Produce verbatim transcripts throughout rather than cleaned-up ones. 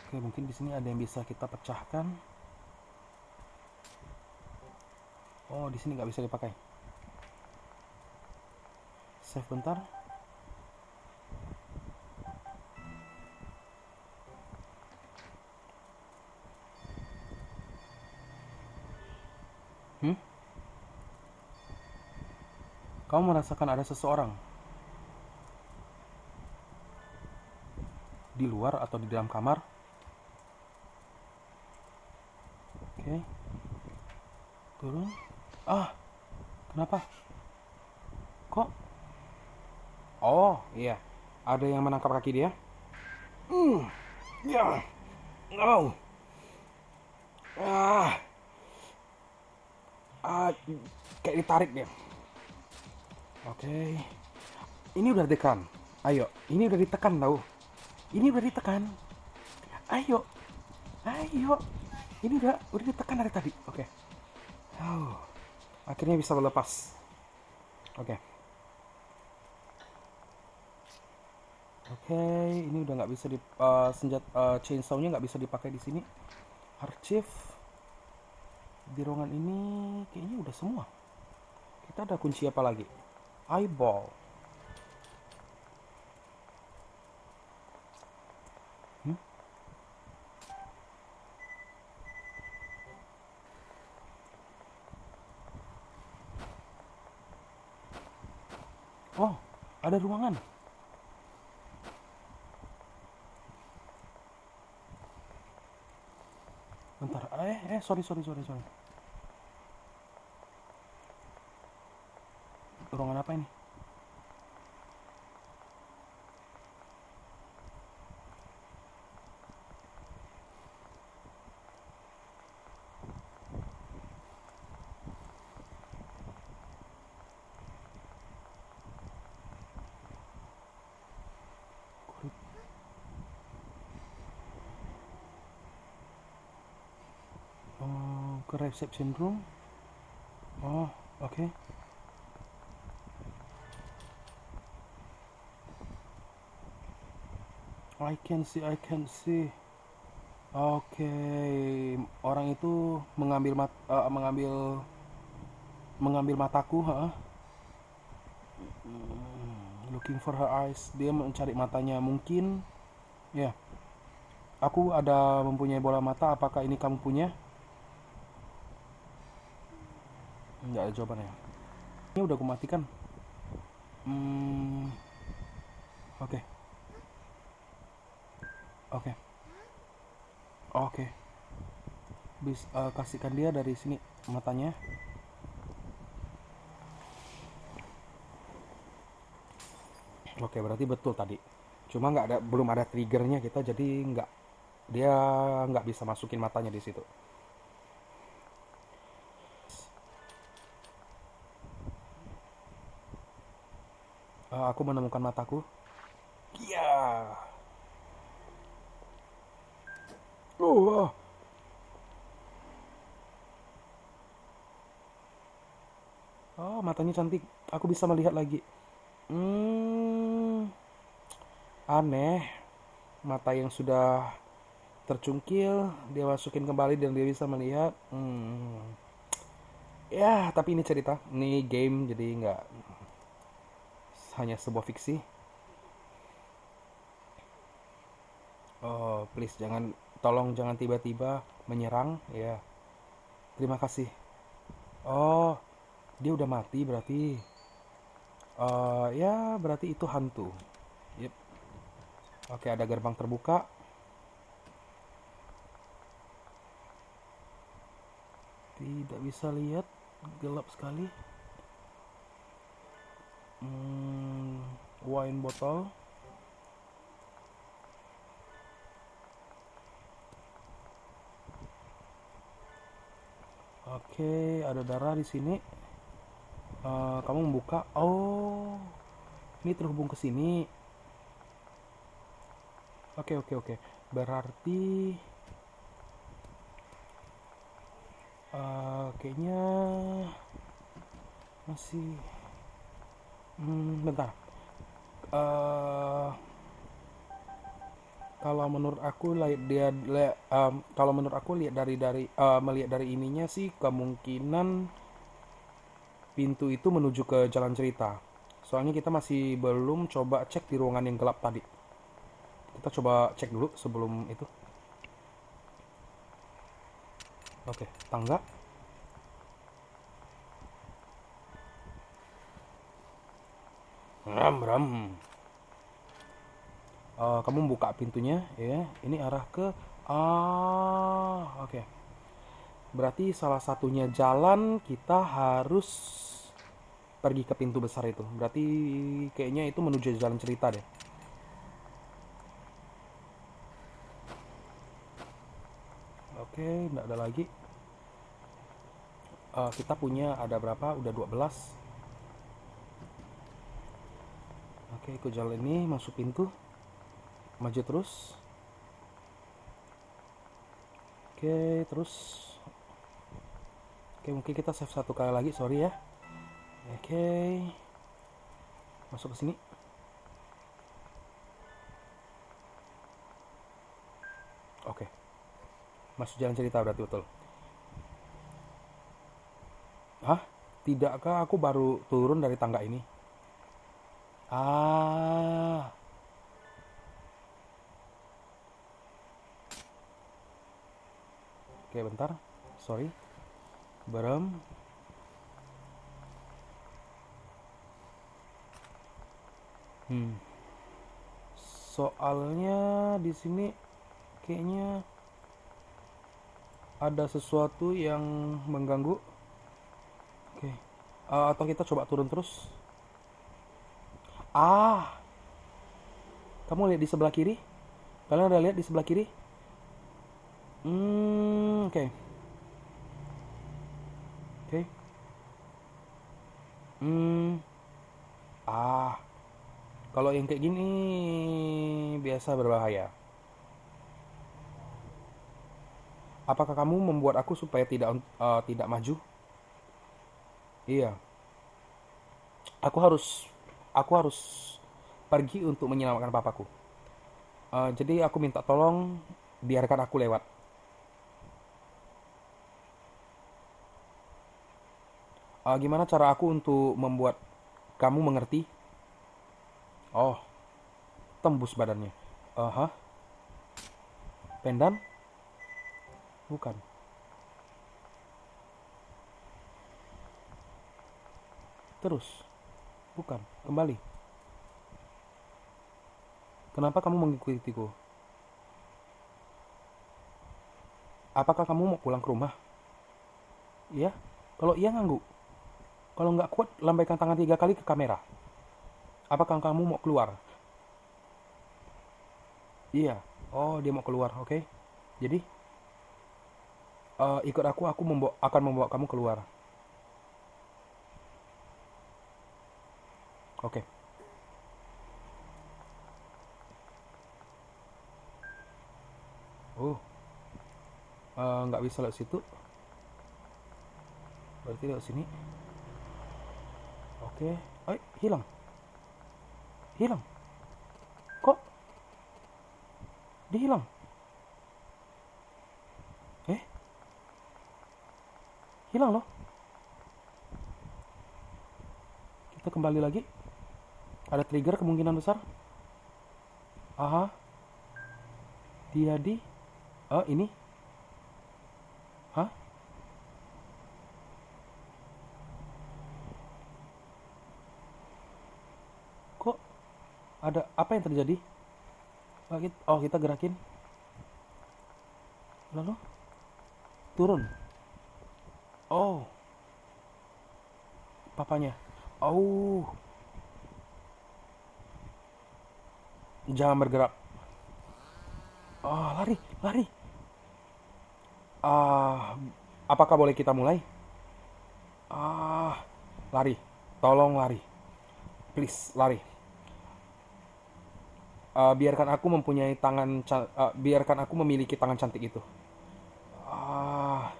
Oke, mungkin di sini ada yang bisa kita pecahkan. Oh, di sini nggak bisa dipakai. Save bentar. Hmm? Kamu merasakan ada seseorang di luar atau di dalam kamar? Oke, turun. Ah, kenapa? Kok? Oh, iya. Ada yang menangkap kaki dia? Hmm, ya. No. Ah, ah, kayak ditarik dia. Oke. Ini udah ditekan. Ayo, ini udah ditekan tahu. Ini udah ditekan. Ayo, ayo. Ini udah udah ditekan dari tadi. Oke. Oh, akhirnya bisa melepas. Oke. Oke, ini udah nggak bisa di uh, senjata uh, chainsaw-nya nggak bisa dipakai di sini. Archive di ruangan ini kayaknya udah semua. Kita ada kunci apa lagi? Eyeball. Hmm? Oh, ada ruangan. Bentar. Eh, eh, sorry, sorry, sorry, sorry. Ruangan apa ini? Oh, ke reception room. Oh, oke. Okay. I can see, I can see. Oke, okay. Orang itu mengambil mat, uh, mengambil mengambil mataku, ha? Hmm, looking for her eyes. Dia mencari matanya. Mungkin, ya. Yeah. Aku ada mempunyai bola mata. Apakah ini kamu punya? Enggak ada jawabannya. Ini udah aku matikan. Hmm, oke, okay. oke, okay. oke. Okay. Bis, uh, kasihkan dia dari sini matanya. Oke, berarti betul tadi. Cuma nggak ada, belum ada triggernya kita, jadi nggak dia nggak bisa masukin matanya di situ. Uh, aku menemukan mataku. Iya. Oh, oh, matanya cantik. Aku bisa melihat lagi. Hmm, aneh. Mata yang sudah tercungkil, dia masukin kembali dan dia bisa melihat. Hmm. Ya, tapi ini cerita, ini game, jadi nggak hanya sebuah fiksi. Oh, please jangan, tolong jangan tiba-tiba menyerang, ya. Terima kasih. Oh, dia udah mati berarti. Eh, ya, berarti itu hantu. Yep. Oke, ada gerbang terbuka. Tidak bisa lihat, gelap sekali. Hmm, wine botol. Oke, ada darah di sini. Eh, kamu membuka. Oh, ini terhubung ke sini. Oke, oke, oke. Berarti eh, kayaknya masih. Hmm, bentar. Eh, Kalau menurut aku lihat dia li- em, kalau menurut aku lihat dari dari eh, melihat dari ininya sih kemungkinan pintu itu menuju ke jalan cerita. Soalnya kita masih belum coba cek di ruangan yang gelap tadi. Kita coba cek dulu sebelum itu. Oke, tangga. Ram ram. Eh, kamu buka pintunya ya. Ini arah ke ah, oke. Berarti salah satunya jalan kita harus pergi ke pintu besar itu. Berarti kayaknya itu menuju jalan cerita deh. Oke, nggak ada lagi. Eh, kita punya ada berapa? Udah dua belas. Oke, ikut jalan ini, masuk pintu, maju terus. Oke, terus. Oke, mungkin kita save satu kali lagi, sorry ya. Oke, masuk ke sini. Oke, masuk jalan cerita berarti betul. Hah? Tidakkah aku baru turun dari tangga ini? Ah, oke bentar. Sorry. Berem. Hmm. Soalnya di sini kayaknya ada sesuatu yang mengganggu. Oke. Eh, atau kita coba turun terus. Ah, kamu lihat di sebelah kiri? Kalian udah lihat di sebelah kiri? Hmm, oke. Oke. Hmm. Ah, kalau yang kayak gini biasa berbahaya. Apakah kamu membuat aku supaya tidak eh, tidak maju? Iya. Aku harus aku harus pergi untuk menyelamatkan papaku. Eh, jadi aku minta tolong biarkan aku lewat. Eh, gimana cara aku untuk membuat kamu mengerti? Oh, tembus badannya. Aha, pendan? Bukan. Terus? Bukan. Kembali. Kenapa kamu mengikutiku? Apakah kamu mau pulang ke rumah? Iya? Kalau iya ngangguk. Kalau nggak kuat, lambaikan tangan tiga kali ke kamera. Apakah kamu mau keluar? Iya. Oh, dia mau keluar. Oke. Jadi, eh, ikut aku. Aku membawa, akan membawa kamu keluar. Oke. Oh, eh, nggak bisa lewat situ. Berarti lewat sini. Oke. Eh, hilang. Hilang. Kok dia hilang? Eh, hilang loh. Kita kembali lagi. Ada trigger kemungkinan besar. Aha, dia di... Oh, ini. Hah? Kok ada apa yang terjadi? Oh, kita, oh, kita gerakin. Lalu turun. Oh, papanya. Oh, jangan bergerak. Ah, lari, lari. Ah, apakah boleh kita mulai? Ah, lari. Tolong lari. Please, lari. Ah, biarkan aku mempunyai tangan, ca- ah, biarkan aku memiliki tangan cantik itu. Ah,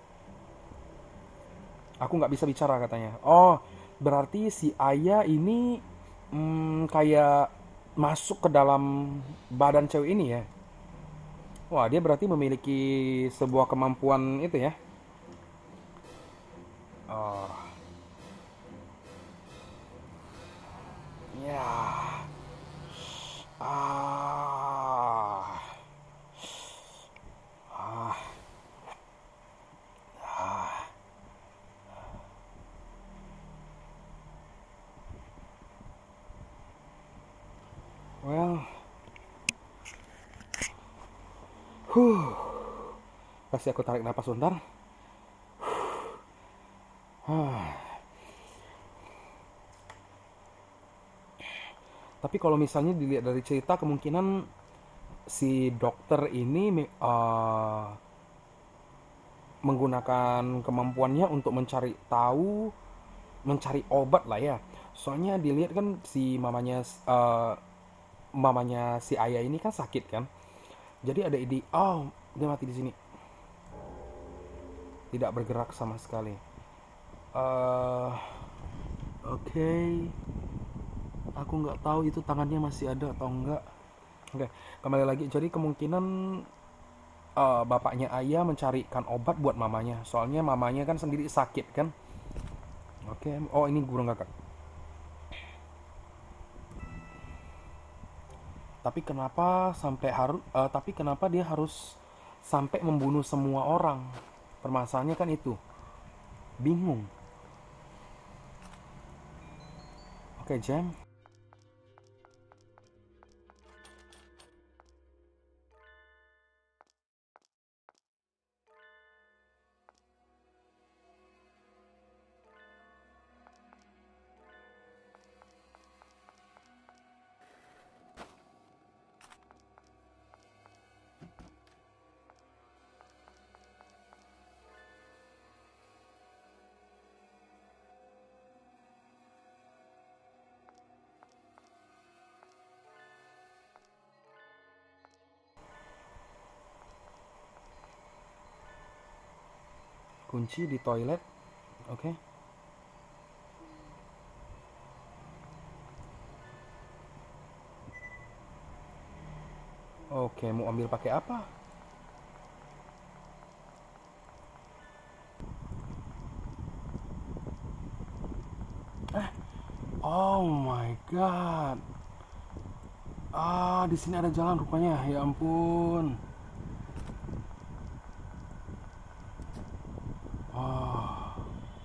aku nggak bisa bicara katanya. Oh, berarti si ayah ini hmm, kayak masuk ke dalam badan cewek ini ya? Wah, dia berarti memiliki sebuah kemampuan itu ya. Oh, ya. Ah. Ah. Ah. Well, huh. Kasih aku tarik napas sebentar. Ah. Tapi kalau misalnya dilihat dari cerita, kemungkinan si dokter ini uh, menggunakan kemampuannya untuk mencari tahu, mencari obat lah ya. Soalnya dilihat kan si mamanya uh, mamanya si ayah ini kan sakit kan. Jadi ada ide, oh dia mati di sini, tidak bergerak sama sekali. Uh, Oke, okay. Aku nggak tahu itu tangannya masih ada atau enggak. Oke, okay. Kembali lagi. Jadi kemungkinan uh, bapaknya ayah mencarikan obat buat mamanya. Soalnya mamanya kan sendiri sakit kan. Oke, okay. Oh ini burung kakak. Tapi kenapa sampai harus? Uh, tapi kenapa dia harus sampai membunuh semua orang? Permasalahannya kan itu. Bingung. Oke, okay, Jam. Kunci di toilet. Oke. Okay. Oke, mau ambil pakai apa? Eh, oh my god. Ah, di sini ada jalan rupanya. Ya ampun. Oh,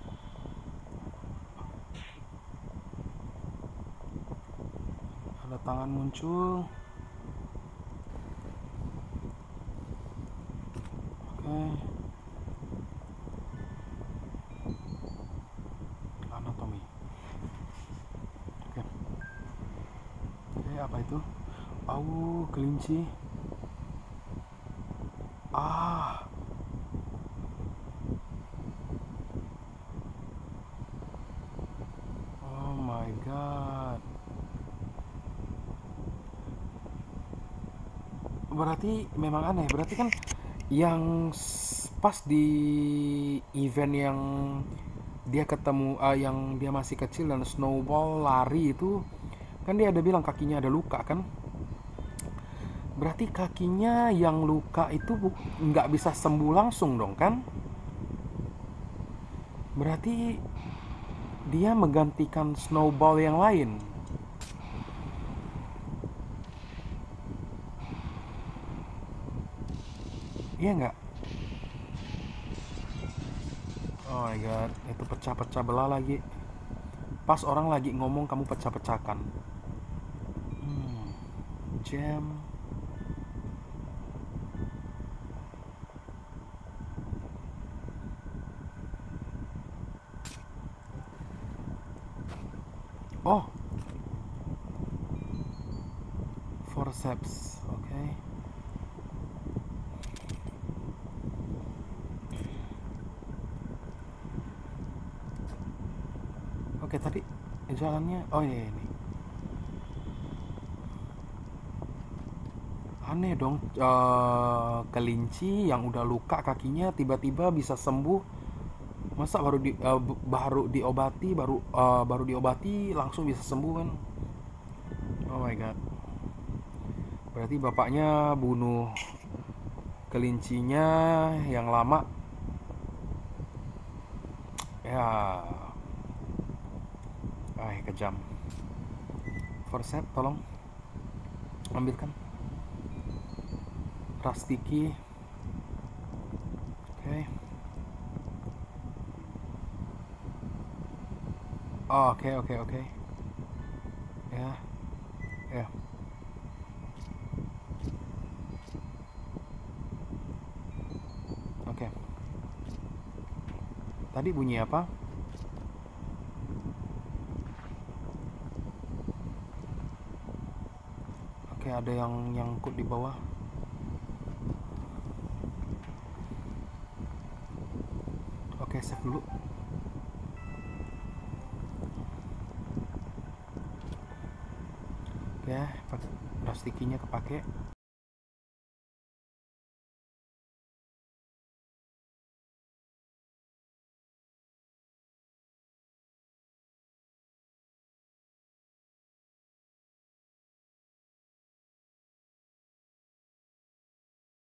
ada tangan muncul. Oke. Okay. Anatomi. Oke. Okay. Oke, okay, apa itu? Oh, kelinci. Ah. Oh my god. Berarti memang aneh. Berarti kan yang pas di event yang dia ketemu uh, yang dia masih kecil dan Snowball lari itu kan dia ada bilang kakinya ada luka kan. Berarti kakinya yang luka itu nggak bisa sembuh langsung dong kan. Berarti dia menggantikan Snowball yang lain. Iya nggak? Oh my god, itu pecah-pecah belah lagi. Pas orang lagi ngomong kamu pecah-pecahkan. Hmm, jam. Oh, forceps, oke. Okay. Oke, okay, tadi jalannya, oh ini ini. Aneh dong, uh, kelinci yang udah luka kakinya tiba-tiba bisa sembuh. Masa baru di uh, baru diobati, baru uh, baru diobati langsung bisa sembuh kan? Oh my god. Berarti bapaknya bunuh Kelincinya yang lama ya, ah kejam. Forset, tolong ambilkan. Rastiki. Oke. Okay. Oh, oke okay, oke okay, oke. Okay. Ya, ya. Oke. Okay. Tadi bunyi apa? Oke, okay, ada yang nyangkut di bawah. Oke, okay, save dulu. Oke, okay, plastikinya kepake.